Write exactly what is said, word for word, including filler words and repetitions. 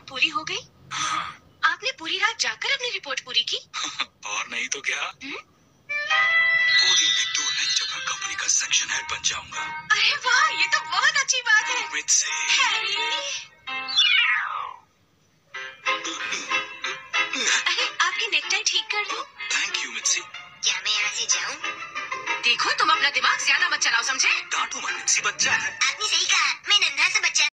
पूरी हो गई? आपने पूरी रात जाकर अपनी रिपोर्ट पूरी की? और नहीं तो क्या। हुँ? दो दिन भी दूर नहीं जब मैं कंपनी का सेक्शन हेड बन जाऊंगा। अरे वाह, ये तो बहुत अच्छी बात है। उम्मीद से। हैरी। अरे आपकी नेकटाई ठीक कर दो। Thank you Mitsi. क्या मैं यहाँ से जाऊँ? देखो तुम अपना दिमाग ज्यादा मत चलाओ, समझे? डांटो मत मित्सी, बच्चा है। आपने सही कहा, मैं नन्हा सा बच्चा